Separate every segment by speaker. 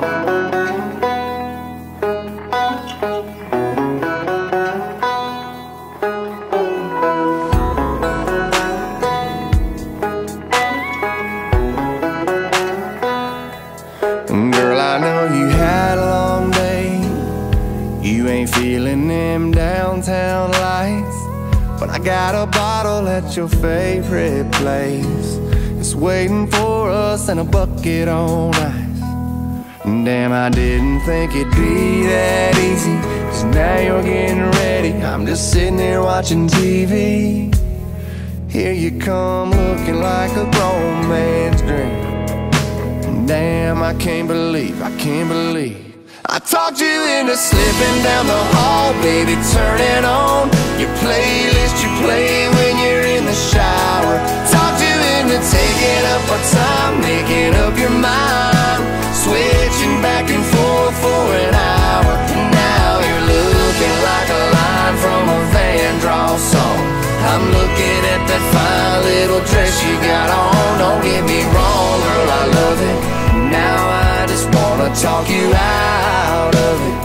Speaker 1: Girl, I know you had a long day. You ain't feeling them downtown lights, but I got a bottle at your favorite place. It's waiting for us in a bucket on ice. Damn, I didn't think it'd be that easy, 'cause now you're getting ready. I'm just sitting there watching TV. Here you come, looking like a grown man's dream. Damn, I can't believe I talked you into slipping down the hall, baby, turning on your playlist you play when you're in the shower. Talked you into taking up our time, making up your mind, switching back and forth for an hour. And now you're looking like a line from a Van Draw song. I'm looking at that fine little dress you got on. Don't get me wrong, girl, I love it. Now I just wanna talk you out of it.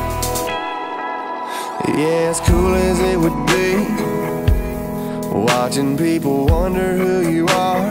Speaker 1: Yeah, as cool as it would be, watching people wonder who you are.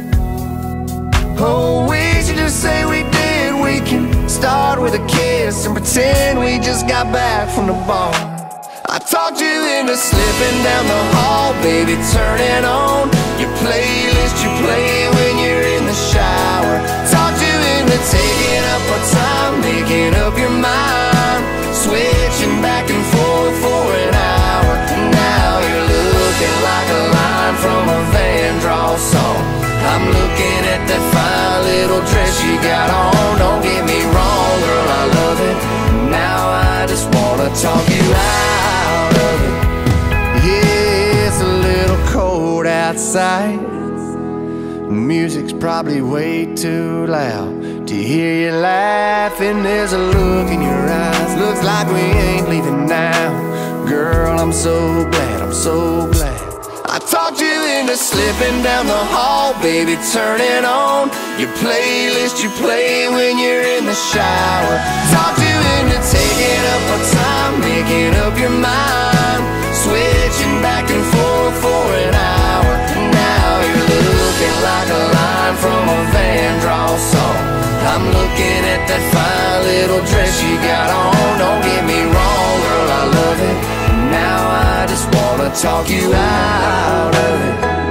Speaker 1: Oh, we should just say we did. We can start with a kiss and pretend we just got back from the bar. I talked you into slipping down the hall, baby, turning on your playlist you play when you're in the shower. Talked you into taking up our time, making up your mind, switching back and forth for an hour. And now you're looking like a line from a Van Draw song. I'm looking at that fine little dress you got on. Don't get me wrong, girl, I love it. Now I just wanna talk you out of it. Yeah, it's a little cold outside. Music's probably way too loud to hear you laughing. There's a look in your eyes, looks like we ain't leaving now. Girl, I'm so glad, I'm so glad. I talked you into slipping down the hall, baby, turning on your playlist you play when you're in the shower. Talked you into taking up our time, making up your mind, switching back and forth for an hour. Now you're looking like a line from a Van Draw song. I'm looking at that fine little dress you got on. Don't get me wrong, girl, I love it. Now I just wanna talk you out of it.